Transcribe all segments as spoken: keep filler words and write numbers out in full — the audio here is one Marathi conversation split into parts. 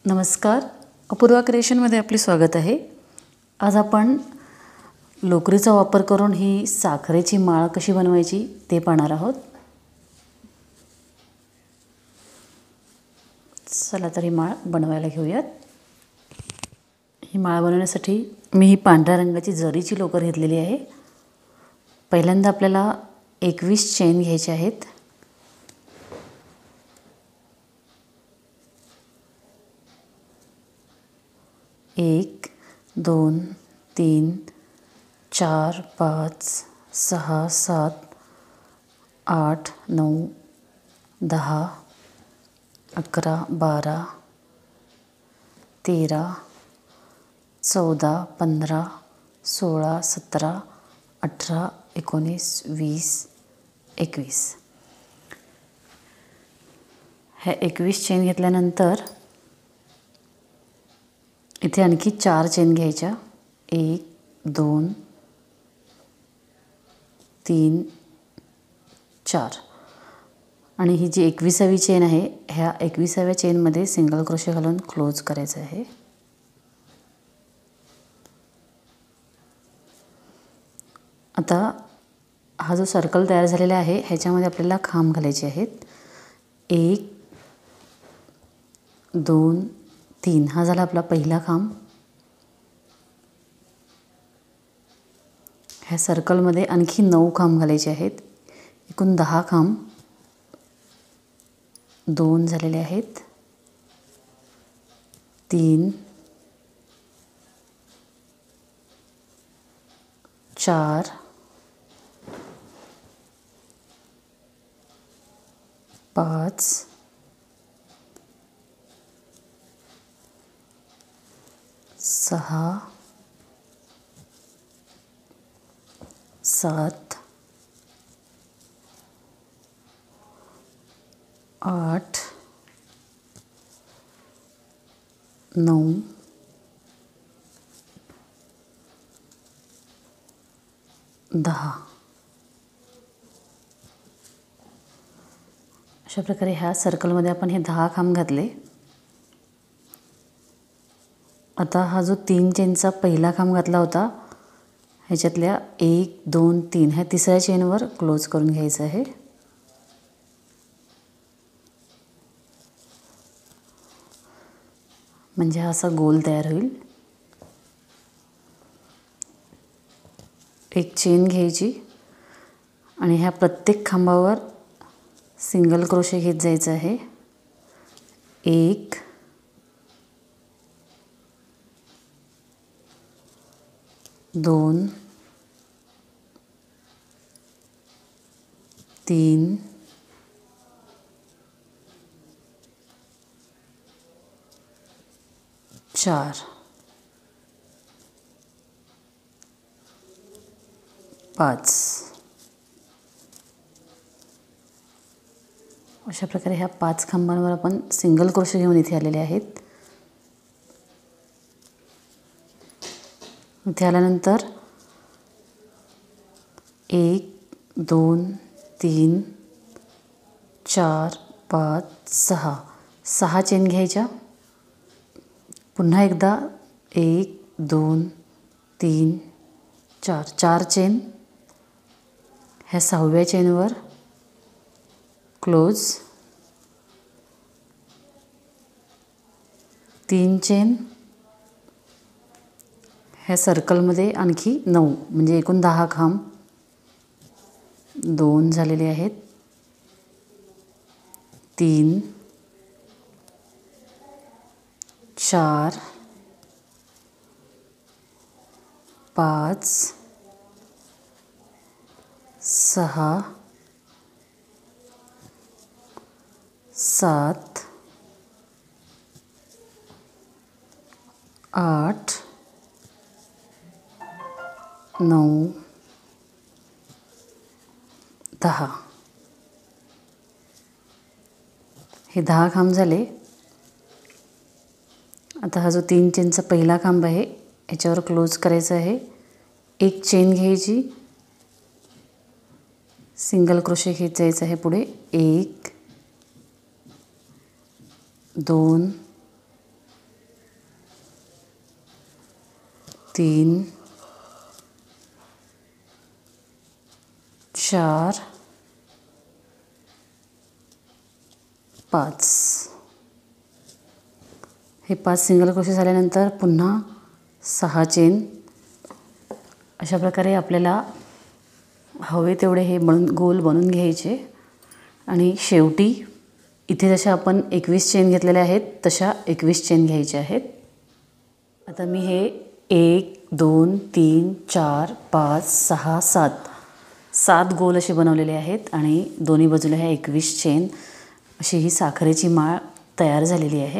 नमस्कार, अपूर्वा क्रिएशनमध्ये आपले स्वागत आहे। आज आपण लोकरीचा वापर करून ही साखरेची माळ कशी बनवायची ते पाहणार आहोत। चला तर ही माळ बनवायला घेऊयात। ही माळ बनवण्यासाठी मी ही पांढऱ्या रंगाची जरीची लोकर घेतलेली आहे। पहिल्यांदा आपल्याला एकवीस चेन घ्यायचे आहेत। एक दोन तीन चार पाच सहा सात आठ नऊ दहा अकरा बारा तेरा चौदा पंधरा सोळा सतरा अठरा एकोणीस वीस एकवीस। ह्या एकवीस चेन घेतल्यानंतर इथे आणखी चार चेन घ्यायच्या। एक दोन तीन चार आणि ही जी एकविसावी चेन आहे ह्या एकविसाव्या चेनमध्ये सिंगल क्रोशे घालून क्लोज करायचं आहे। आता हा जो सर्कल तयार झालेला आहे ह्याच्यामध्ये आपल्याला खांब घालायचे आहेत। एक दोन तीन हा झाला आपला पहिला खांब। ह्या सर्कलमध्ये आणखी नऊ खांब घालायचे आहेत। एकूण दहा खांब दोन झालेले आहेत। तीन चार पाच सहा सात आठ नऊ दहा अशा प्रकारे ह्या सर्कलमध्ये आपण हे दहा खांब घातले। आता हा जो तीन चेनचा पहिला खांब घातला होता ह्याच्यातल्या एक दोन तीन ह्या तिसऱ्या चेनवर क्लोज करून घ्यायचं आहे। म्हणजे हा असा गोल तयार होईल। एक चेन घ्यायची आणि ह्या प्रत्येक खांबावर सिंगल क्रोशे घेत जायचं आहे। एक दोन तीन चार पाच अशा प्रकारे ह्या पाच खांबांवर आपण सिंगल क्रोशे घेऊन इथे आलेले आहेत। इथे आल्यानंतर एक दोन तीन चार पाच सहा सहा चेन घ्यायच्या। पुन्हा एकदा एक दोन तीन चार चार चेन ह्या सहाव्या चेनवर क्लोज। तीन चेन ह्या सर्कलमध्ये आणखी नऊ म्हणजे एकूण दहा खांब दोन झालेले आहेत। तीन चार पाच सहा सात आठ नऊ दहा हे दहा खांब झाले। आता हा जो तीन चेनचा पहिला खांब आहे याच्यावर क्लोज करायचा आहे। एक चेन घ्यायची सिंगल क्रोशे घेत जायचं आहे पुढे। एक दोन तीन, चार, पाच. हे पाच सिंगल क्रोशे झाल्यानंतर पुन्हा सहा चेन. अशा प्रकारे आपल्याला हवे तेवढे हे बनून गोल बनवून घ्यायचे आणि शेवटी इथे जशा आपण एकवीस चेन घेतलेल्या आहेत तशा एकवीस चेन घ्यायच्या आहेत. आता मी हे एक, दोन, तीन, चार, पाच, सहा, सात सात गोल असे बनवलेले आहेत आणि दोन्ही बाजूला ह्या एकवीस चेन अशी ही साखरेची माळ तयार झालेली आहे.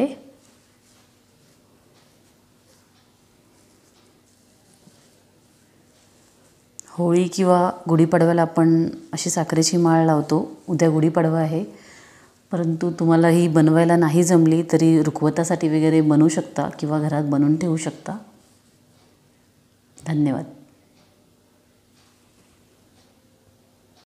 होळी किंवा गुढीपाडव्याला आपण अशी साखरेची माळ लावतो. उद्या गुढीपाडवा आहे, परंतु तुम्हाला ही बनवायला नाही जमली तरी रुखवतासाठी वगैरे बनवू शकता किंवा घरात बनवून ठेवू शकता. धन्यवाद.